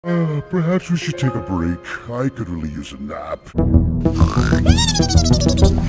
Perhaps we should take a break. I could really use a nap.